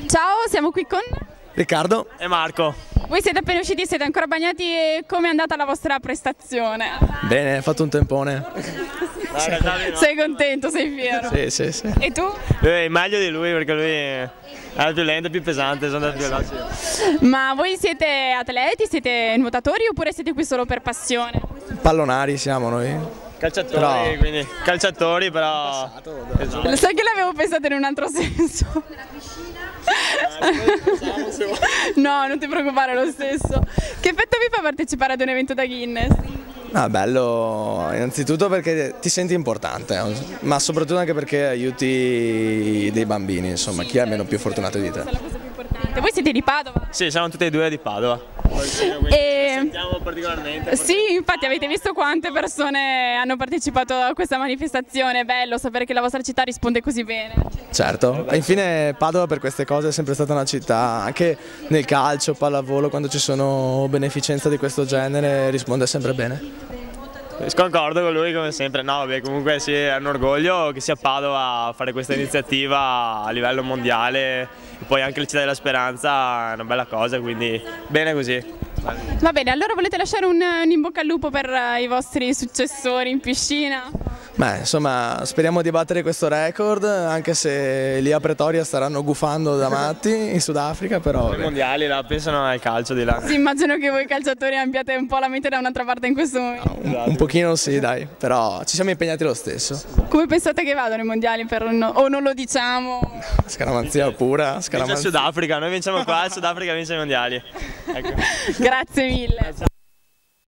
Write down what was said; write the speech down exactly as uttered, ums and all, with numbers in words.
Ciao, siamo qui con Riccardo e Marco. Voi siete appena usciti, siete ancora bagnati, e come è andata la vostra prestazione? Bene, hai fatto un tempone. No. Sei contento, sei fiero? Sì, sì, sì. E tu? Lui, meglio di lui perché lui è il più lento, più pesante, sono più veloci. Ma voi siete atleti, siete nuotatori oppure siete qui solo per passione? Pallonari siamo noi. Calciatori, Però... quindi calciatori però... Lo sai che l'avevo pensato in un altro senso? No, non ti preoccupare, lo stesso. Che effetto vi fa partecipare ad un evento da Guinness? Ah, bello, innanzitutto perché ti senti importante, ma soprattutto anche perché aiuti dei bambini, insomma, chi è meno più fortunato di te. Questa è la cosa più importante. Voi siete di Padova? Sì, siamo tutti e due di Padova. E... sentiamo particolarmente. Sì, infatti avete visto quante persone hanno partecipato a questa manifestazione, è bello sapere che la vostra città risponde così bene. Certo, e infine Padova per queste cose è sempre stata una città, anche nel calcio, pallavolo, quando ci sono beneficenze di questo genere risponde sempre bene. Concordo con lui come sempre, no vabbè comunque sì, è un orgoglio che sia Padova a fare questa iniziativa a livello mondiale e poi anche la Città della Speranza è una bella cosa, quindi bene così. Va bene, allora volete lasciare un, un in bocca al lupo per uh, i vostri successori in piscina? Beh, insomma, speriamo di battere questo record, anche se lì a Pretoria staranno gufando da matti in Sudafrica, però... I mondiali là, pensano al calcio di là. Sì, immagino che voi calciatori abbiate un po' la mente da un'altra parte in questo momento. Un, un pochino sì, dai, però ci siamo impegnati lo stesso. Come pensate che vadano i mondiali per no, o non lo diciamo? Scaramanzia pura, Vince scaramanzia. il Sudafrica, noi vinciamo qua, il Sudafrica vince i mondiali. Ecco. Grazie mille.